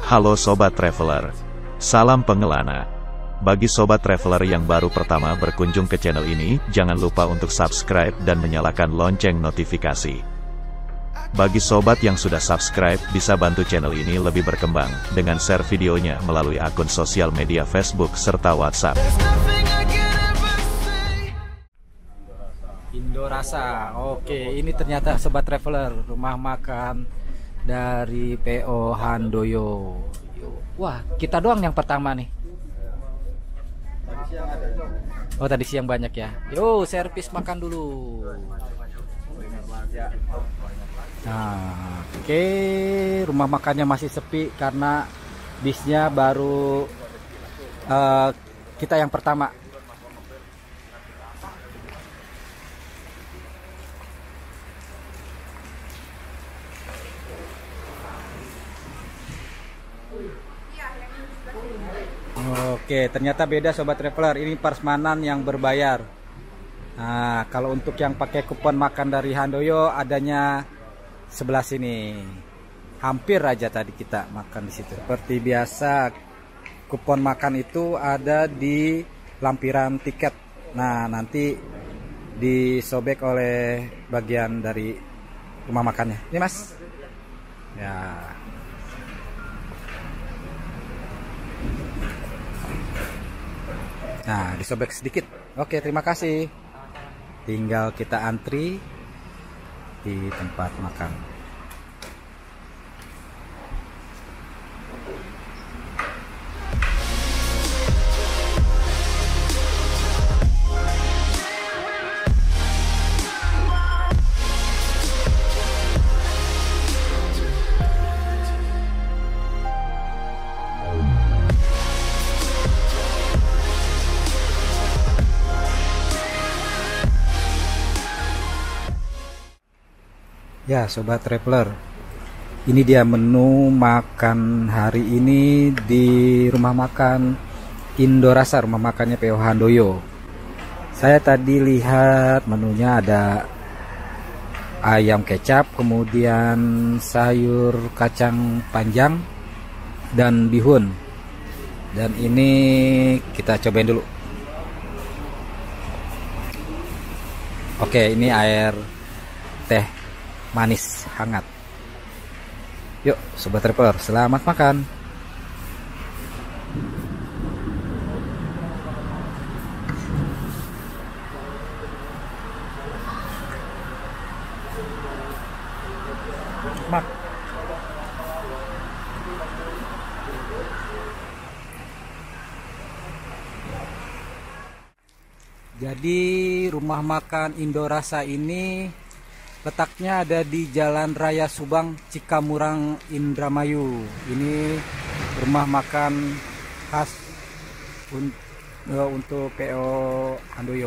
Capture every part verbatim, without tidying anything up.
Halo Sobat Traveler. Salam pengelana. Bagi Sobat Traveler yang baru pertama berkunjung ke channel ini, jangan lupa untuk subscribe dan menyalakan lonceng notifikasi. Bagi Sobat yang sudah subscribe, bisa bantu channel ini lebih berkembang, dengan share videonya melalui akun sosial media Facebook serta WhatsApp. Indorasa, oke, ini ternyata Sobat Traveler, rumah makan dari P O Handoyo. Wah, kita doang yang pertama nih. Oh, tadi siang banyak ya. Yo, servis makan dulu. Nah, oke, rumah makannya masih sepi karena bisnya baru uh, kita yang pertama. Oke, ternyata beda Sobat Traveler. Ini prasmanan yang berbayar. Nah, kalau untuk yang pakai kupon makan dari Handoyo adanya sebelah sini. Hampir aja tadi kita makan di situ. Seperti biasa, kupon makan itu ada di lampiran tiket. Nah, nanti disobek oleh bagian dari rumah makannya. Ini Mas. Ya. Nah, disobek sedikit. Oke, terima kasih. Tinggal kita antri di tempat makan. Ya Sobat Traveler, ini dia menu makan hari ini di rumah makan Indorasa, rumah makannya P O Handoyo. Saya tadi lihat menunya ada ayam kecap, kemudian sayur kacang panjang dan bihun. Dan ini kita cobain dulu. Oke, ini air teh manis hangat. Yuk Sobat Traveler, selamat makan. Mak. Jadi rumah makan Indorasa ini letaknya ada di Jalan Raya Subang, Cikamurang, Indramayu. Ini rumah makan khas untuk P O Handoyo.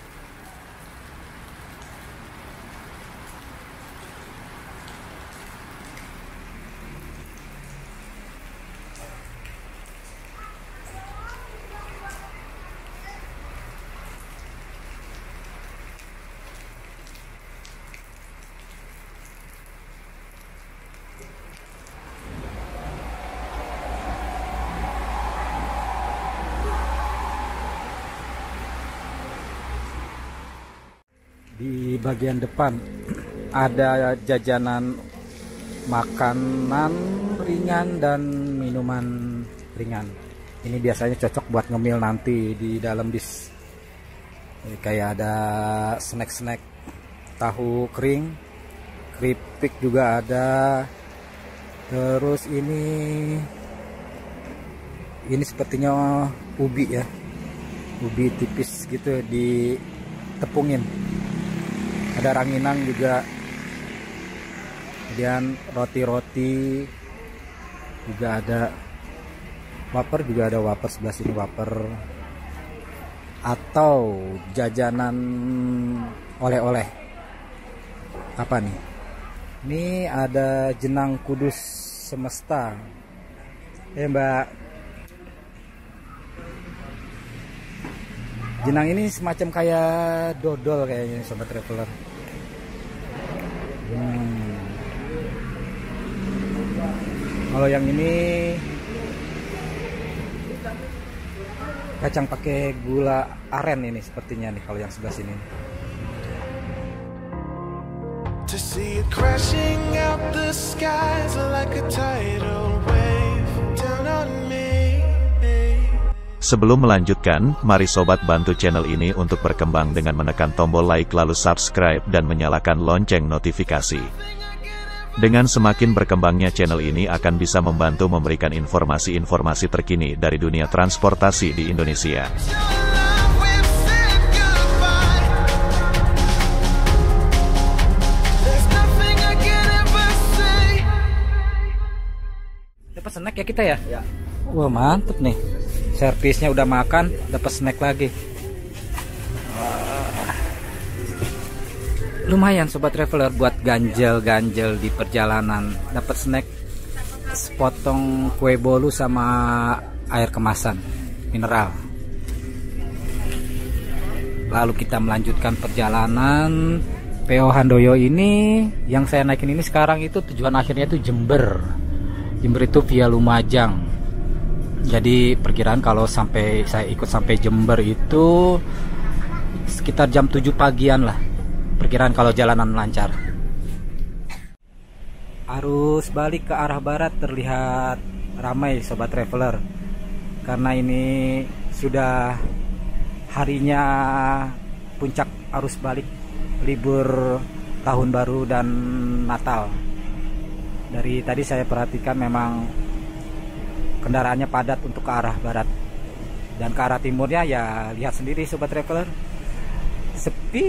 Di bagian depan ada jajanan makanan ringan dan minuman ringan. Ini biasanya cocok buat ngemil nanti di dalam bis. Ini kayak ada snack-snack tahu kering, keripik juga ada. Terus ini ini sepertinya ubi ya, ubi tipis gitu ditepungin. Ada ranginang juga, kemudian roti-roti juga ada, wafer juga ada, wafer sebelah sini wafer, atau jajanan oleh-oleh. Apa nih? Ini ada jenang kudus semesta. Eh Mbak, jenang ini semacam kayak dodol kayaknya Sobat Traveler. Hmm. Kalau yang ini kacang pakai gula aren ini sepertinya nih kalau yang sebelah sini. To see it crashing out the skies like a tidal wave down on me. Sebelum melanjutkan, mari sobat bantu channel ini untuk berkembang dengan menekan tombol like lalu subscribe dan menyalakan lonceng notifikasi. Dengan semakin berkembangnya channel ini akan bisa membantu memberikan informasi-informasi terkini dari dunia transportasi di Indonesia. Dapat snack ya kita ya? Ya. Wah, mantep nih. Servisnya udah makan, dapat snack lagi. Lumayan sobat traveler buat ganjel-ganjel di perjalanan. Dapat snack sepotong kue bolu sama air kemasan mineral. Lalu kita melanjutkan perjalanan. P O Handoyo ini yang saya naikin ini sekarang itu tujuan akhirnya itu Jember. Jember itu via Lumajang. Jadi perkiraan kalau sampai saya ikut sampai Jember itu sekitar jam tujuh pagian lah. Perkiraan kalau jalanan lancar. Arus balik ke arah barat terlihat ramai sobat traveler. Karena ini sudah harinya puncak arus balik libur tahun baru dan Natal. Dari tadi saya perhatikan memang kendaraannya padat untuk ke arah barat. Dan ke arah timurnya ya lihat sendiri sobat traveler, sepi.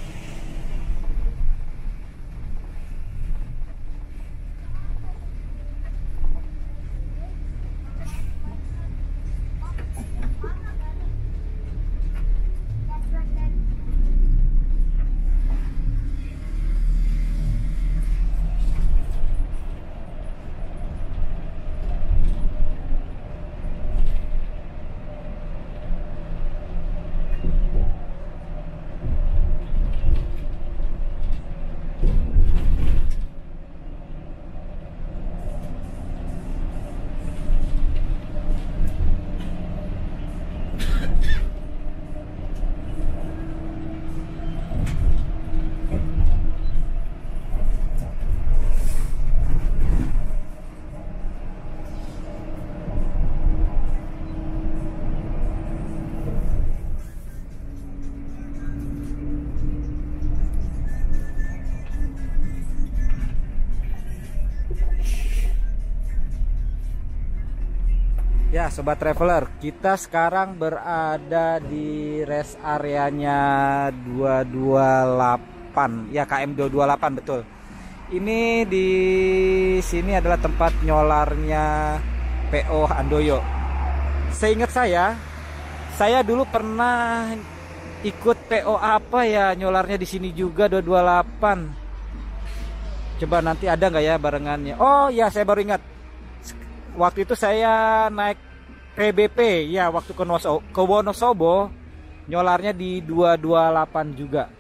Ya sobat traveler, kita sekarang berada di rest areanya dua dua delapan. Ya, K M dua dua delapan betul. Ini di sini adalah tempat nyolarnya P O Handoyo. Seingat saya, saya dulu pernah ikut P O apa ya nyolarnya di sini juga dua dua delapan. Coba nanti ada nggak ya barengannya? Oh ya, saya baru ingat. Waktu itu saya naik P B P ya, waktu ke Wonosobo, ke Wonosobo nyolarnya di dua dua delapan juga.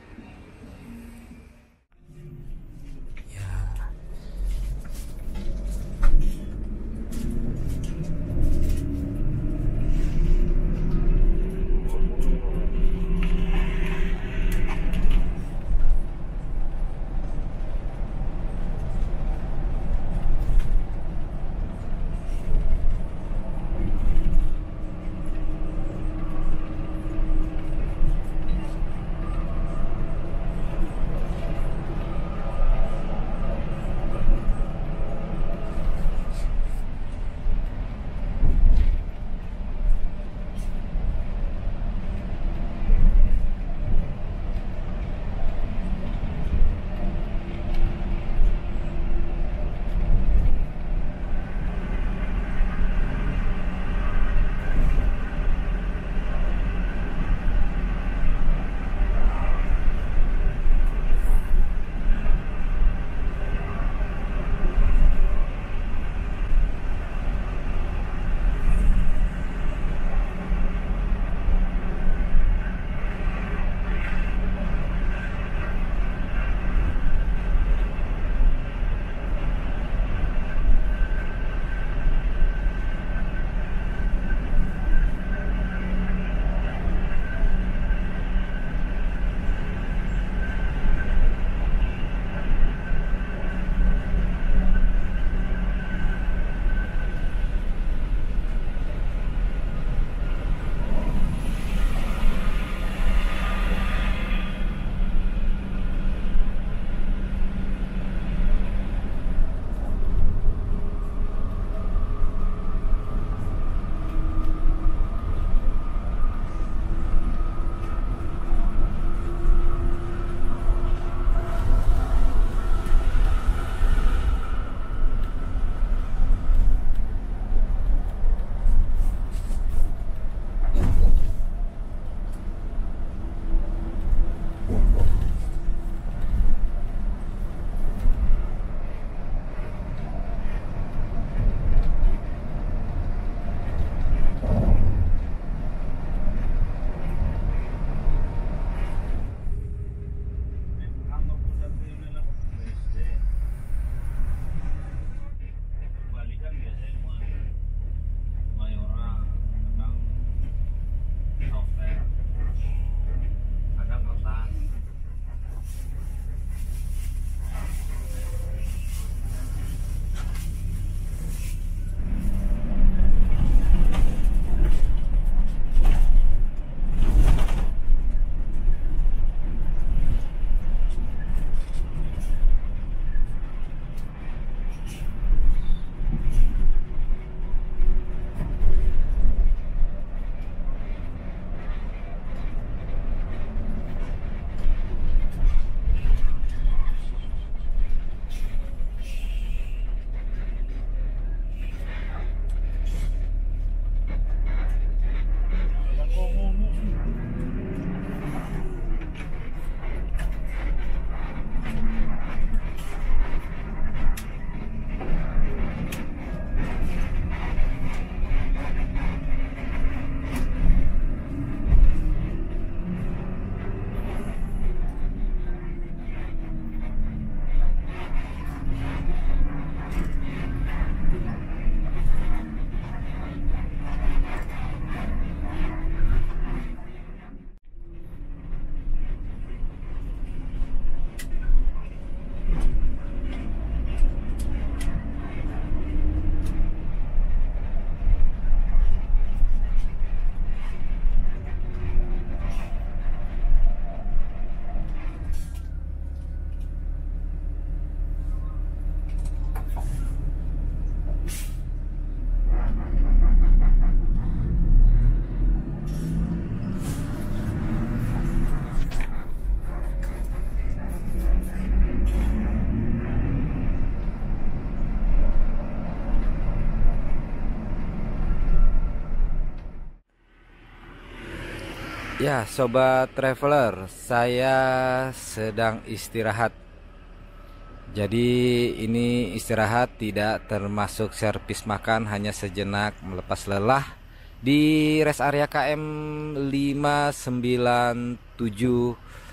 Ya, sobat traveler, saya sedang istirahat. Jadi ini istirahat tidak termasuk servis makan, hanya sejenak melepas lelah di rest area K M lima sembilan tujuh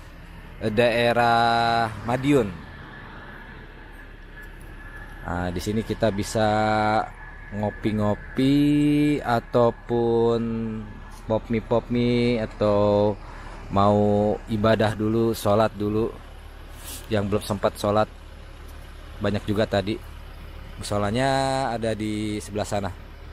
daerah Madiun. Nah, di sini kita bisa ngopi-ngopi ataupun pop-mie-pop-mie, atau mau ibadah dulu, sholat dulu. Yang belum sempat sholat banyak juga tadi. Musolanya ada di sebelah sana.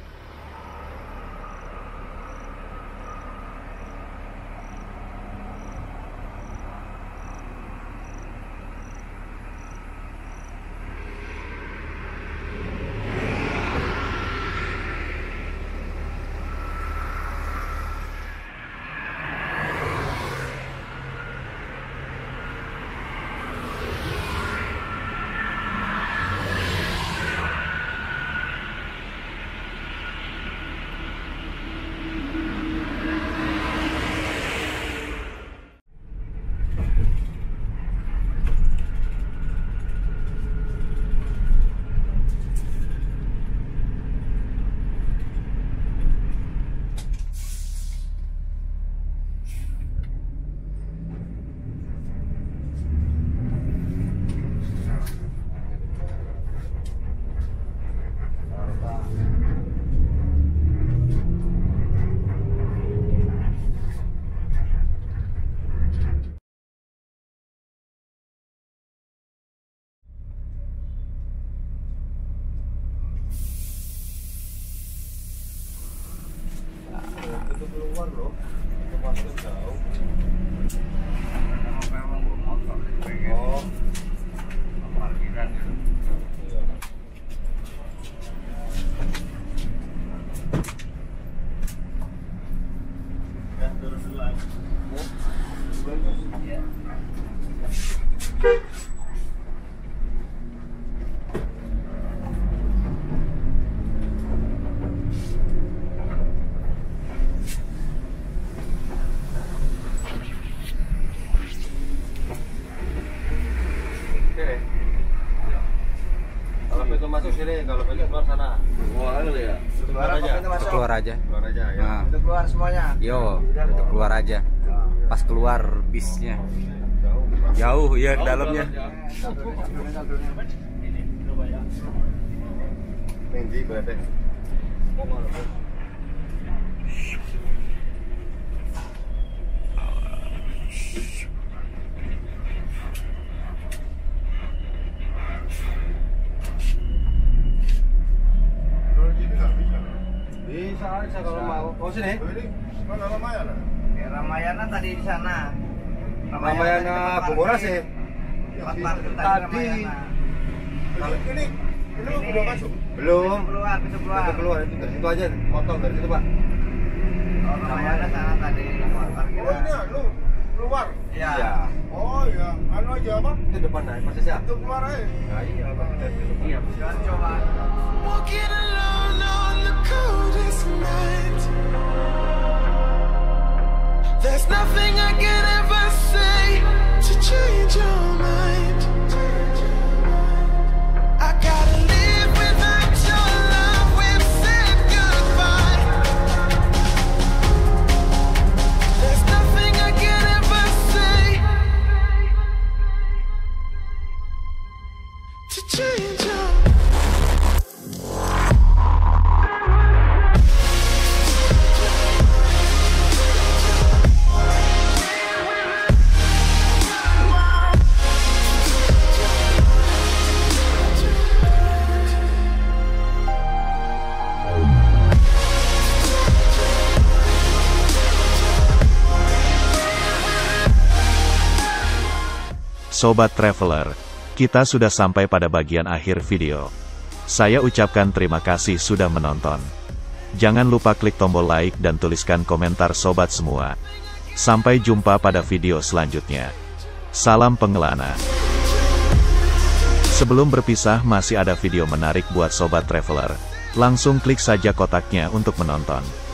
Itu keluar loh, masuk jauh. Memang bermotor, oh, parkiran itu. Ya, turun dulu lagi. Ya. Kalau pintu masuk sini, kalau pintu keluar sana. Keluar kali ya? Keluar aja. Keluar aja. Keluar aja ya. Nah. Itu keluar semuanya. Yo, itu keluar aja. Pas keluar bisnya. Jauh ya ke dalamnya. Tinggi berarti. Bisa aja kalau mau. Oh sini. Mana Ramayana? Ya, Ramayana tadi di sana. Ramayana Bungora sih. Tempat parkir tadi Tadi. Ramayana. Kalau ini ini udah masuk. Belum. Keluar, pintu keluar. Itu keluar itu dari situ aja, potong dari situ, Pak. Oh, Ramayana sana tadi tempat parkir. Oh ini anu keluar. Iya. Iya. Oh ya, anu aja apa? Itu depan naik masih siap. Itu keluar aja. Nah, iya, Pak. Iya, jangan coba. Walking alone on the coldest night. There's nothing I can ever say to change your mind. I gotta live without your love. We've said goodbye. There's nothing I can ever say to change your mind. Sobat Traveler, kita sudah sampai pada bagian akhir video. Saya ucapkan terima kasih sudah menonton. Jangan lupa klik tombol like dan tuliskan komentar sobat semua. Sampai jumpa pada video selanjutnya. Salam pengelana. Sebelum berpisah masih ada video menarik buat sobat traveler. Langsung klik saja kotaknya untuk menonton.